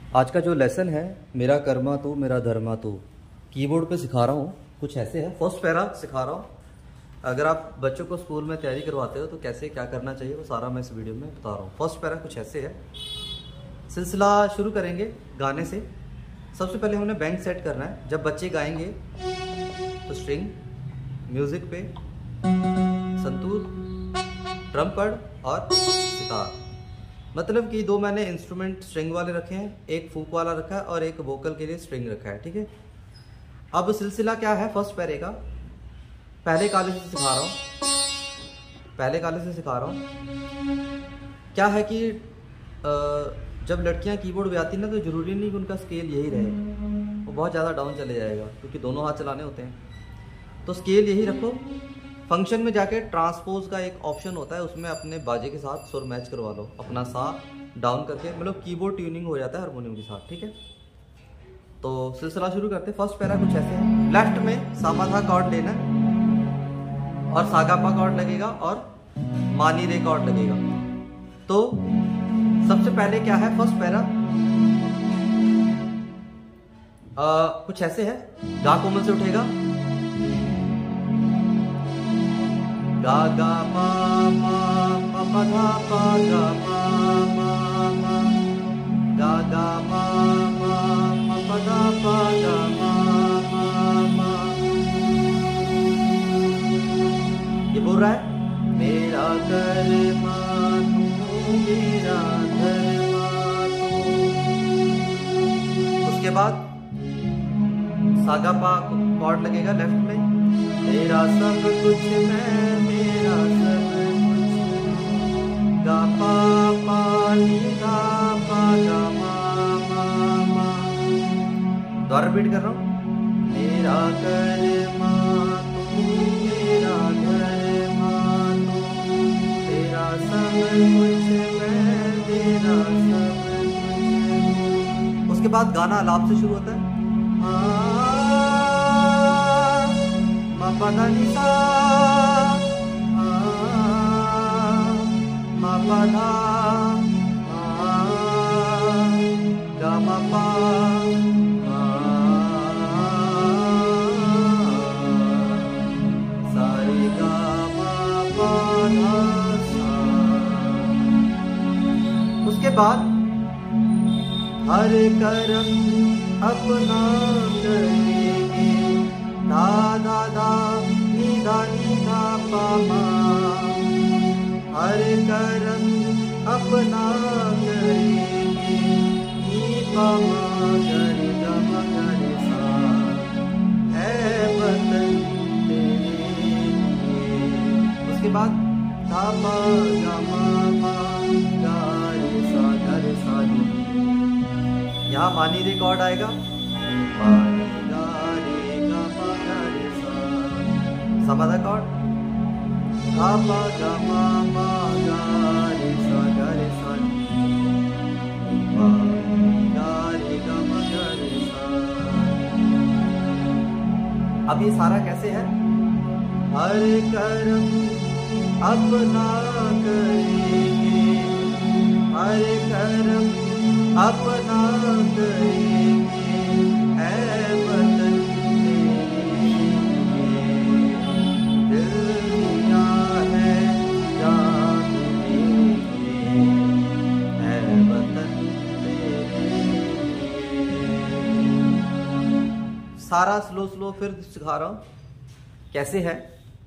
आज का जो लेसन है, मेरा कर्मा तू मेरा धर्मा तू, कीबोर्ड पे सिखा रहा हूँ। कुछ ऐसे है, फर्स्ट पैरा सिखा रहा हूँ। अगर आप बच्चों को स्कूल में तैयारी करवाते हो तो कैसे क्या करना चाहिए वो सारा मैं इस वीडियो में बता रहा हूँ। फर्स्ट पैरा कुछ ऐसे है। सिलसिला शुरू करेंगे गाने से। सबसे पहले हमने बैंक सेट करना है। जब बच्चे गाएंगे तो स्ट्रिंग, म्यूजिक पे संतूर, ड्रम पड और सितार। मतलब कि दो मैंने इंस्ट्रूमेंट स्ट्रिंग वाले रखे हैं, एक फूक वाला रखा है और एक वोकल के लिए स्ट्रिंग रखा है। ठीक है, अब सिलसिला क्या है फर्स्ट पैरे का, पहले काले से सिखा रहा हूँ। पहले काले से सिखा रहा हूँ। क्या है कि जब लड़कियां कीबोर्ड बजाती ना तो ज़रूरी नहीं कि उनका स्केल यही रहे, वो बहुत ज़्यादा डाउन चले जाएगा क्योंकि दोनों हाथ चलाने होते हैं। तो स्केल यही रखो। फंक्शन में जाके ट्रांसपोज का एक ऑप्शन होता है, उसमें अपने बाजे के साथ सुर मैच करवा लो, अपना सा डाउन करके, मतलब कीबोर्ड ट्यूनिंग हो जाता है हारमोनियम के साथ। ठीक है, तो सिलसिला शुरू करते हैं। फर्स्ट पैरा कुछ ऐसे है। लेफ्ट में सामाधा कॉर्ड लेना और सागापा कॉर्ड लगेगा और मानी रे कॉर्ड लगेगा। तो सबसे पहले क्या है फर्स्ट पैरा, कुछ ऐसे है। गा कोमल से उठेगा, गा गा मा मा पा पा धा पा गा मा मा मा, गा गा मा मा पा पा धा पा गा मा मा मा। ये बोल रहा है मेरा कर्मा तू मेरा धर्मा तू। उसके बाद सागापा कॉर्ड लगेगा लेफ्ट में, तेरा सब कुछ मैं मेरा सब कुछ, गा पा पा नी गा पा गा मा मा मा। दोबारा रिपीट कर रहा हूँ। मेरा कर्मा तू मेरा धर्मा तू, तेरा सब कुछ मैं तेरा सब कुछ। उसके बाद गाना अलाप से शुरू होता है। मा नी सा मा पा धा गा मा पा सा रे गा मा पा धा सा। उसके बाद हर करम अपना करेंगे, धा धा धा नी धा पा मा। हर करम अपना करेंगे, नी पा मा गर गा मा गर सा। है वतन तेरे लिए। उसके बाद धा पा गा मा मा गा रे सा नी। यहाँ मानी रे कॉर्ड आएगा, समाधा कॉर्ड, गा पा गा मा मा गा रे सा गा नी, गा रे गा मा गा रे सा। अब ये सारा कैसे है। हर कर्म अपना करेंगे, हर कर्म अपना करेंगे, है वतन तेरे लिए। दिल दिया है जान देंगे, है वतन तेरे लिए। सारा स्लो स्लो फिर सिखा रहा हूँ कैसे है,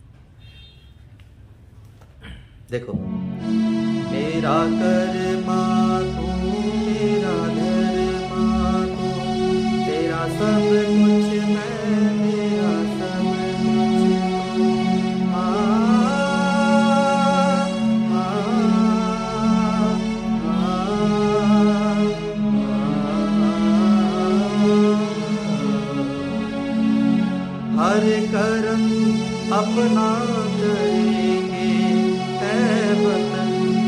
देखो। मेरा कर्मा तू मेरा धर्मा तू, तेरा सब कुछ मैं मेरा सब कुछ तू। हर करम अपना करेंगे, है वतन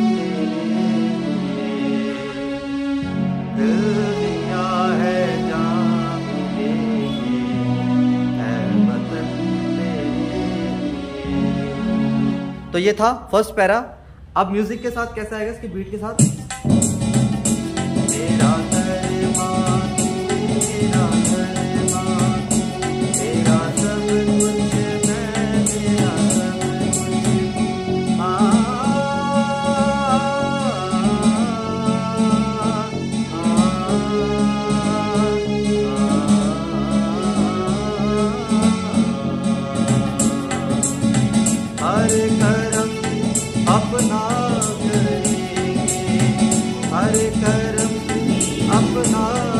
तो ये था फर्स्ट पैरा। अब म्यूजिक के साथ कैसा आएगा, इसके बीट के साथ। मेरा कर्म अपना